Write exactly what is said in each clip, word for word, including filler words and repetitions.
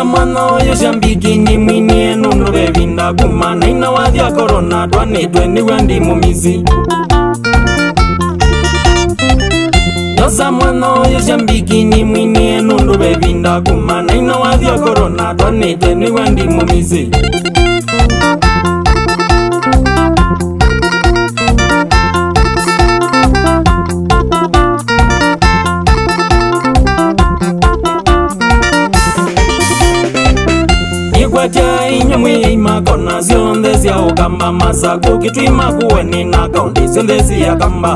Yosa mwana oyo shambiki ni mwinie nundu bevinda kumana ina wathia korona dwanitwe ni wendi mumizi. Yosa mwana oyo shambiki ni mwinie nundu bevinda kumana ina wathia korona dwanitwe ni wendi mumizi. Ikwatia inyamwi imakona sionde siya ukamba masako kitu imakuweni na kaundi sionde siya kamba.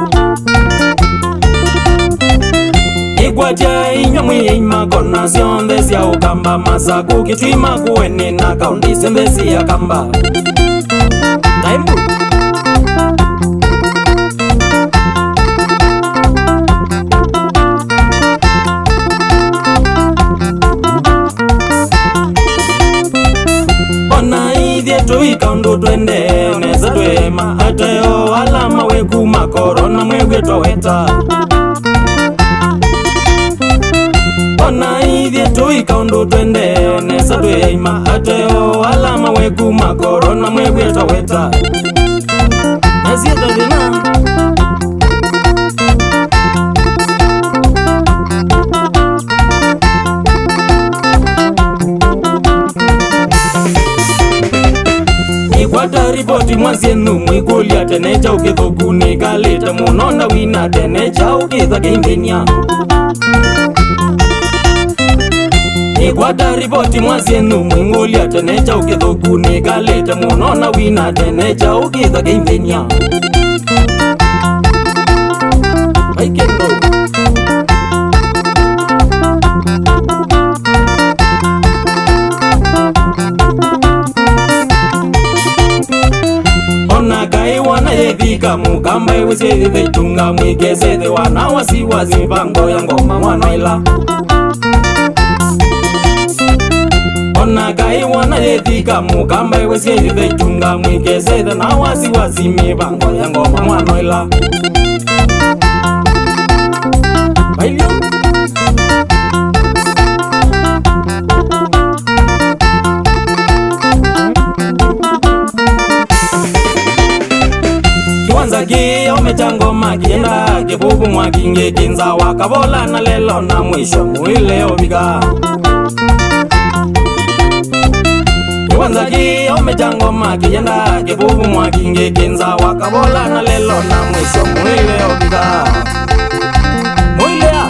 Ikwatia inyamwi imakona sionde siya ukamba masako kitu imakuweni na kaundi sionde siya kamba. Taimbu Tuikaundo twende neza twema hata yo alama weku makorona mwegwe twaweta. Ona hivye tuikaundo twende neza twema hata yo alama weku makorona mwegwe twaweta. Naziyeta vina Wata ripoti mwasienu mwikulia tenecha ukithukuni kalita munonda wina tenecha ukitha keimbenia. Wata ripoti mwasienu mwikulia tenecha ukithukuni kalita munonda wina tenecha ukitha keimbenia. Aikendo wana yethika mukamba iwese veitunga mwikeseze wana wasiwasi vango ya ngoma mwanoila. Ona kai wana yethika mukamba iwese veitunga mwikeseze na wasiwasi mivango ya ngoma mwanoila. Bailio Ki omechango makienda kibubu mwakinge kinza wakabola na lelo na mwisho mwile obiga. Kiwanza ki omechango makienda kibubu mwakinge kinza wakabola na lelo na mwisho mwile obiga. Mwile ya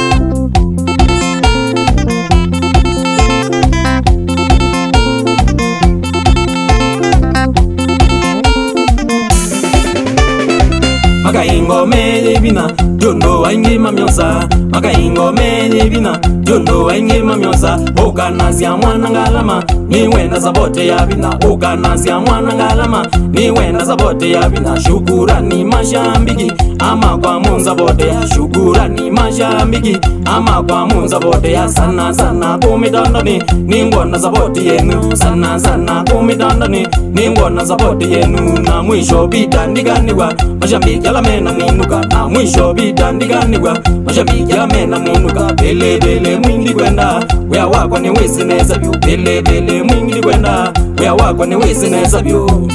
Makaingo mele bina, jondo waingi mamyosa. Makaingo mele bina, jondo waingi mamyosa. Oka nasi ya mwana ngalama, ni wenda sabote ya bina. Oka nasi ya mwana ngalama, ni wenda sabote ya bina. Shukurani mashambiki, ama kwa munza bote ya. Shukurani mashambiki, ama kwa munza bote ya. Sana sana kumidondoni, ningona sabote yenu. Sana sana kumidondoni, ningona sabote yenu. Na mwisho bitandiganiwa, mashambiki mena munuka na mwisho bitandiganiwa. Mashambiki mena munuka. Bele bele mwingi kwenda, wea wako ni wisi neza vyu. Bele bele mwingi kwenda, wea wako ni wisi neza vyu.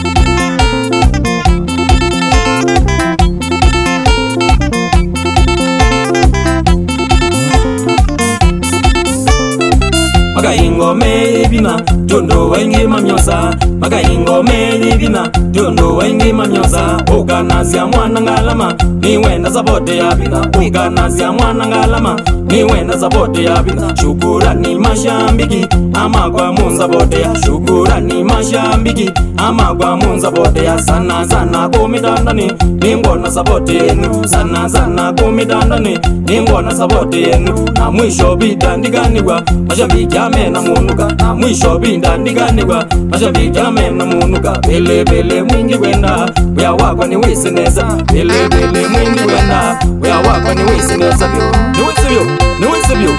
Makaingo mele bina, jondo waingi mamyosa. Makaingo mele bina, jondo waingi mamyosa. Oka nasi ya mwana ngalama, ni wenda sabote ya bina. Oka nasi ya mwana ngalama, ni wenda sabote ya bina. Shukurani mashambiki, ama kwa munza bote ya. Shukurani mashambiki, ama kwa munza bote ya. Sana sana kumidondoni, ningona sabote yenu. Sana sana kumidondoni, ningona sabote yenu. Na mwisho bitandiganiwa, mashambiki mena munuka. Na mwisho bitandiganiwa, mashambiki mena munuka. Bele bele mwingi kwenda, wea wako ni wisi neza. Bele bele mwingi kwenda, wea wako ni wisi neza vyo. Ni wisi vyo, ni wisi vyo.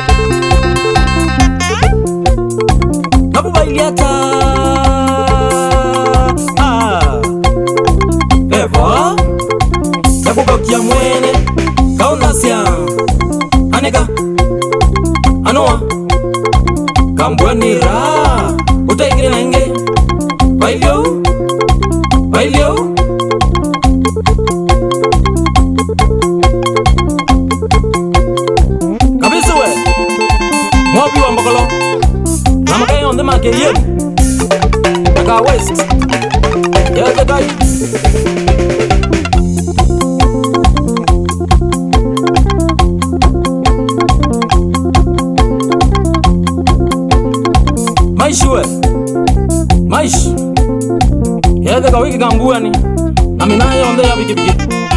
Nabuba iliata Ah Eva Nabuba kia mwene Kaunasya Aneka Anoa Mobi wa mbokolo Nama kaya on the market yen Naka west Yeah the guy Maish we Maish Yeah the guy wiki kambua ni Namina ya on the ya wiki wiki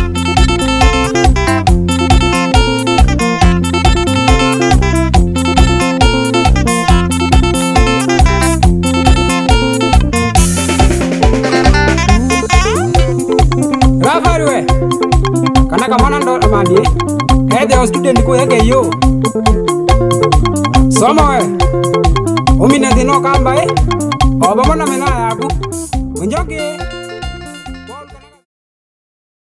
Kana kamana ndo amani eh the student ko yake yo soma we umina dino kamba eh obamona mena yaku unjoke